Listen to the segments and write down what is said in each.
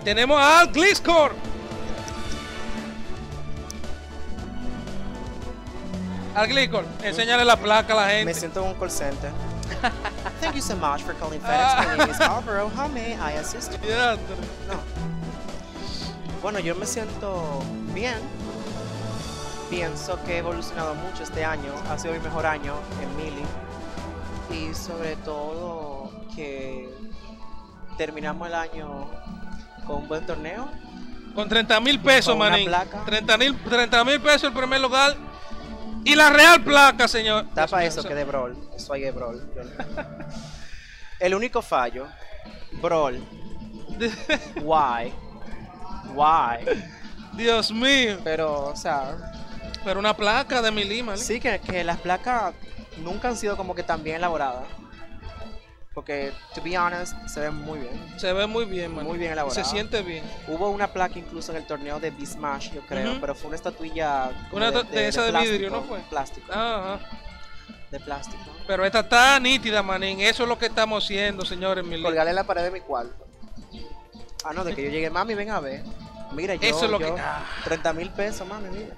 Tenemos a Gliscor. Al Gliscor, enséñale la placa a la gente. Me siento en un call center. Thank you so much for calling FedEx. My name is Alvaro. How may I assist you? No. Bueno, yo me siento bien. Pienso que he evolucionado mucho este año. Ha sido mi mejor año en Mili. Y sobre todo que terminamos el año con un buen torneo. Con 30,000 pesos, Con una manín. placa. 30,000 pesos el primer lugar. Y la real placa, señor. Tapa Dios eso mío, que de Brawl. Eso hay de Brawl. El único fallo. Brawl. Why? Dios mío. Pero, o sea, Pero una placa de mi Lima. sí que las placas nunca han sido como que tan bien elaboradas. Porque, to be honest, se ven muy bien. Se ve muy bien, man. Muy bien elaborada. Se siente bien. Hubo una placa incluso en el torneo de B-Smash, yo creo, Ujú. pero fue una estatuilla como Una de esa de vidrio, ¿no fue? Plástico. Ajá. De plástico. Pero esta está nítida, manín. Eso es lo que estamos haciendo, señores. Mi Lima. Colgarle en la pared de mi cuarto. Ah, no, de que yo llegué, mami, ven a ver. Mira, yo, Eso es lo yo, que- 30,000 pesos, mami, mira.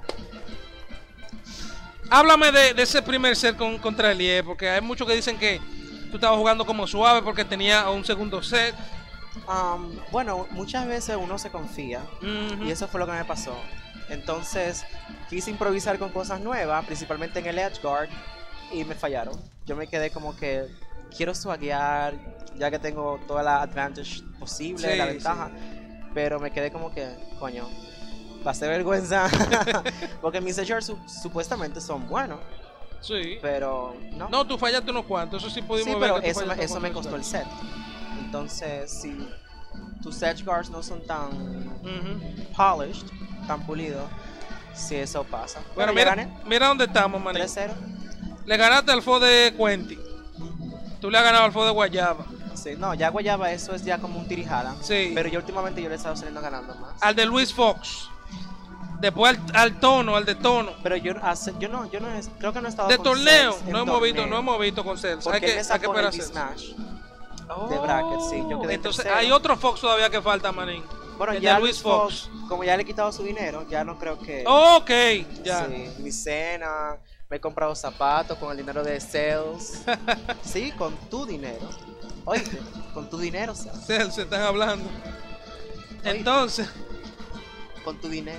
Háblame de ese primer set contra Elie, porque hay muchos que dicen que tú estabas jugando como suave porque tenía un segundo set. Bueno, muchas veces uno se confía Ujú. y eso fue lo que me pasó. Entonces quise improvisar con cosas nuevas, principalmente en el edge guard, y me fallaron. Yo me quedé como que quiero swaggear, ya que tengo toda la advantage posible, Sí, la ventaja, pero me quedé como que, coño, pasé vergüenza, porque mis edge guards supuestamente son buenos, Sí. pero no. No, tú fallaste unos cuantos, eso sí pudimos Sí, ver. pero que tú eso, fallaste eso unos me cuantos costó el set. Entonces, si tus edge guards no son tan Ujú. polished, tan pulidos, si eso pasa. Bueno, ya mira, gané mira dónde estamos, manín. 3-0. Le ganaste al FO de Cuenti. Tú le has ganado al FO de Guayaba. Sí, no, ya Guayaba eso es ya como un tirijala. Sí. Pero yo últimamente yo le he estado saliendo ganando más. Al de Luis Fox. Después al tono, al de tono. Pero yo no creo que no he estado De con torneo, Cells en no hemos visto, torneo. no hemos visto con Cells. Porque Hay que, él me hay que sacó en esperar el a Cells. Smash de bracket, sí. Yo quedé Entonces tercero. hay otro Fox todavía que falta, manín. Bueno, el ya de Luis Fox. como ya le he quitado su dinero, ya no creo que... Ok, ya. Sí, mi cena, me he comprado zapatos con el dinero de Sales. Sí, con tu dinero. Oíste, con tu dinero, Sales. Cells, se están hablando. Oye. Entonces, Con tu dinero.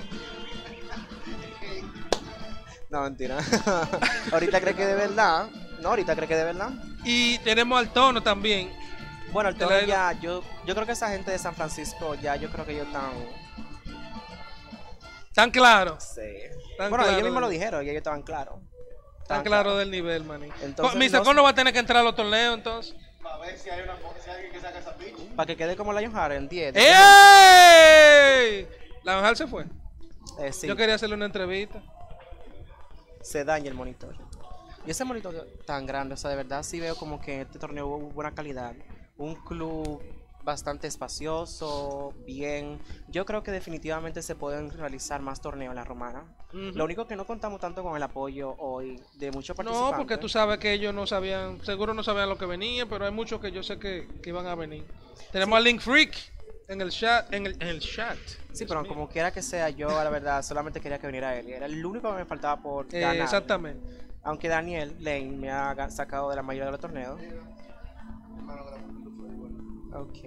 No, mentira. Ahorita cree que de verdad. No, ahorita cree que de verdad. y tenemos al tono también. Bueno, el Te tono la digo. ya, yo creo que esa gente de San Francisco ya, yo creo que ellos están. Tan claro. Sí. Tan Bueno, claro ellos mismos lo del- dijeron y ellos estaban claros. Tan Estaban claro claros. del nivel, manín. Entonces, Mi sacón no va a tener que entrar a los torneos, entonces. A ver si hay alguien que saca esa picha. Para que quede como Lion Harden, 10. ¡Ey! La mejor se fue. Sí, Yo quería hacerle una entrevista. se daña el monitor. Y ese monitor tan grande, o sea, de verdad sí veo como que este torneo hubo buena calidad. Un club bastante espacioso, bien. Yo creo que definitivamente se pueden realizar más torneos en la Romana. Ujú. Lo único que no contamos tanto con el apoyo hoy de muchos participantes. No, porque tú sabes que ellos no sabían, seguro no sabían lo que venía, pero hay muchos que yo sé que iban a venir. Tenemos a Link Freak en el chat, en el chat. Sí, Dios pero mío. como quiera que sea, yo la verdad solamente quería que viniera él. Era el único que me faltaba por ganar. Exactamente. Aunque Daniel Lane me ha sacado de la mayoría de los torneos. Ok.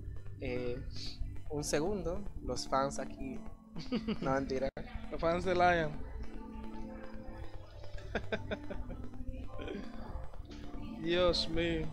Un segundo. Los fans aquí. No, mentira. Los fans de Lion. Dios mío.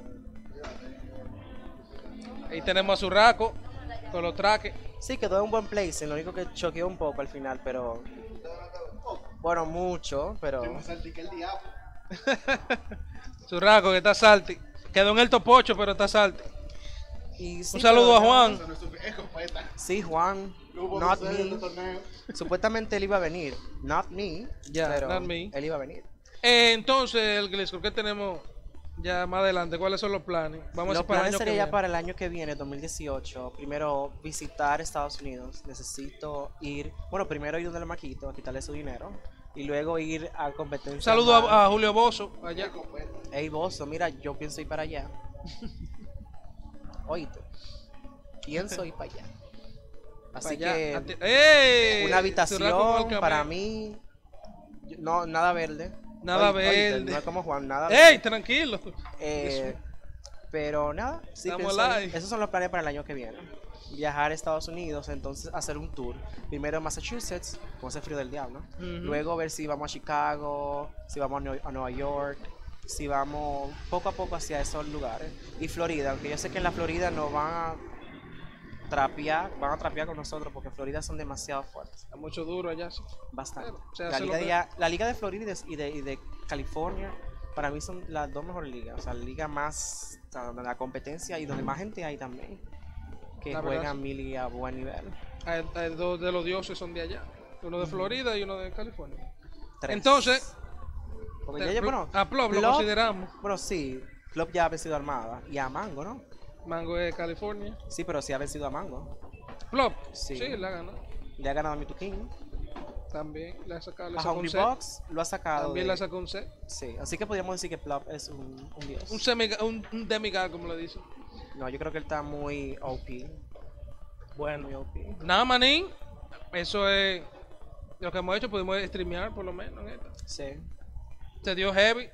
Ahí tenemos a Zurraco con los traques. Sí, quedó en un buen place. Lo único que choqueó un poco al final, pero. Bueno, mucho, pero. Yo me salté el diablo. Zurraco que está salty. Quedó en el top 8, pero está salty. Y sí, Un saludo a pero- Juan. Eso no es escopeta. Sí, Juan. No hubo Not suceder en el me. torneo. Supuestamente él iba a venir. Not me. Ya, pero not me. él iba a venir. Entonces, el Gliscor, ¿qué tenemos ya más adelante? ¿Cuáles son los planes? Vamos a Los hacer para el planes año que sería ya viene. para el año que viene, 2018. Primero visitar Estados Unidos. Necesito ir. Bueno, primero ir donde el maquito a quitarle su dinero. Y luego ir a competencia. Un saludo a Julio Bozo allá. Ey, Bozo, mira, yo pienso ir para allá. Oíste. Pienso ir para allá. Así Pa' allá, que ¡Ey! una Cerrar como habitación el para cameo. mí, no, nada verde. Nada Oíste, verde. no es como Juan, nada ¡Ey! verde. Tranquilo. Pero nada, sí, Estamos pienso- live. esos son los planes para el año que viene. Viajar a Estados Unidos, entonces hacer un tour. Primero Massachusetts, con ese frío del diablo. Ujú. Luego ver si vamos a Chicago, si vamos a Nueva York, si vamos poco a poco hacia esos lugares. Y Florida, aunque yo sé que en la Florida nos van a trapear con nosotros porque Florida son demasiado fuertes. Está mucho duro allá. Sí. Bastante. O sea, La hace lo liga, que- la liga de Florida y de California, para mí son las dos mejores ligas. O sea, la liga más, o sea, donde la competencia y donde más gente hay también. Que La verdad, juegan sí. mili a buen nivel. Dos de los dioses son de allá. Uno de Florida y uno de California. Tres. Entonces, Porque ya, bueno, a Plop lo Plop- consideramos. Bueno, sí, Club ya ha vencido a Armada. Y a Mango, ¿no? Mango de California. Sí, pero sí ha vencido a Mango. Plop. Sí. Sí, la ganó. Le ha ganado a Mewtwo King. También la sacó, le A sacó un Hungry set. Box lo ha sacado. También de- la sacó un set. Sí, así que podríamos decir que Plop es un dios. Un demigod, como le dicen. No, yo creo que él está muy OP. Bueno. Muy OP. Nada, manín. Eso es lo que hemos hecho. Pudimos streamear por lo menos en esta. Sí. Se dio heavy.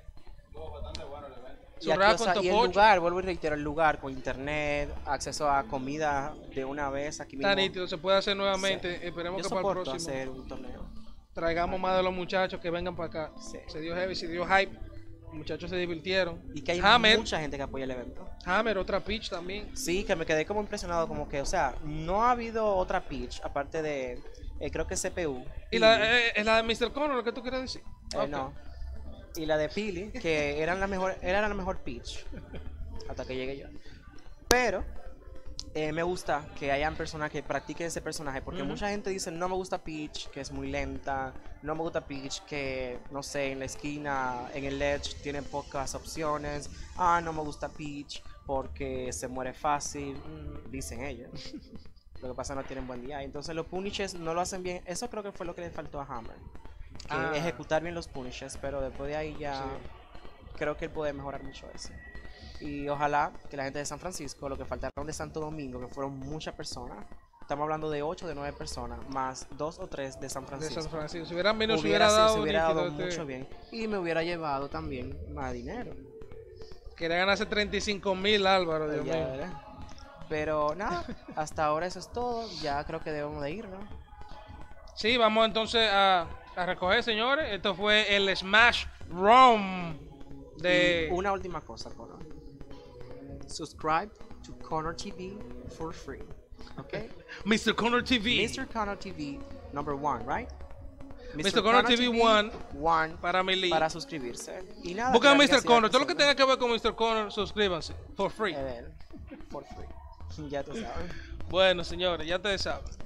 Y, Su aquí, rap o con sea, y el Topocho. lugar, vuelvo y reitero, el lugar con internet, acceso a comida de una vez aquí mismo. Está nítido. Se puede hacer nuevamente. Sí. Esperemos Yo que para el soporto próximo hacer un torneo. traigamos más de los muchachos que vengan para acá. Sí. Se dio heavy, se dio hype. Los muchachos se divirtieron. Y que hay Hammer, mucha gente que apoya el evento. Hammer, otra pitch también. Sí, que me quedé como impresionado, como que, o sea, no ha habido otra pitch, aparte de, creo que CPU. Y la de Mr. Connor, lo que tú quieres decir. Ok. No. Y la de Pili, que era la mejor pitch, hasta que llegué yo. Pero, me gusta que hayan personas que practiquen ese personaje, porque Ujú. mucha gente dice, no me gusta Peach, que es muy lenta, no me gusta Peach, que, no sé, en la esquina, en el ledge, tiene pocas opciones, no me gusta Peach, porque se muere fácil, dicen ellos. Lo que pasa es que no tienen buen día. Entonces los punishes no lo hacen bien. Eso creo que fue lo que le faltó a Hammer. Que ejecutar bien los punishes, pero después de ahí ya Sí. creo que él puede mejorar mucho eso. Y ojalá que la gente de San Francisco, lo que faltaron de Santo Domingo, que fueron muchas personas, estamos hablando de 8 de 9 personas, más 2 o 3 de San De Francisco. San Francisco. Si hubieran venido, se Hubiera hubiera sido- dado, se hubiera dado nítido mucho bien. Y me hubiera llevado también más dinero. Quería ganarse 35,000, Álvaro, Dios Ya, mío. ¿verdad? Pero nada, hasta ahora eso es todo. Ya creo que debemos de ir, ¿no? Sí, vamos entonces a recoger, señores. Esto fue el Smash Rom de... Y una última cosa, Connor. Subscribe to Connor TV for free. ¿Ok? Mr. Connor TV. Mr. Connor TV number 1, right? Mr. Connor TV 1 one para mi para suscribirse. Y nada. Busca a gracias, Mr. Connor. gracias, Todo lo que gracias. tenga que ver con Mr. Connor, suscríbanse. For free. For free. Ya tú sabes. Bueno, señores, ya ustedes saben.